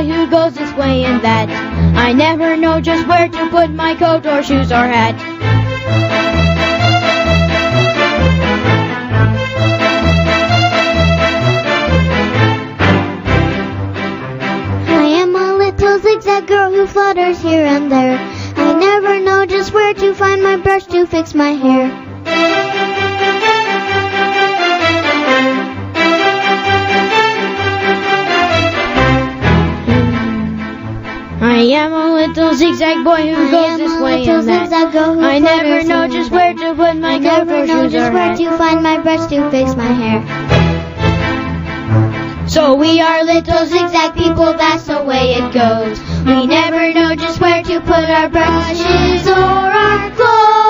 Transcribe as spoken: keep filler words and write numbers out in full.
boy who goes this way and that. I never know just where to put my coat or shoes or hat. I am a little zigzag girl who flutters here and there. I never know just where to find my brush to fix my hair. I am a little zigzag boy who goes this way and that. I never know just where to put my coat or shoes or hat. to find my brush to fix my hair. So we are little zigzag people, that's the way it goes. We never know just where to put our brushes or our clothes.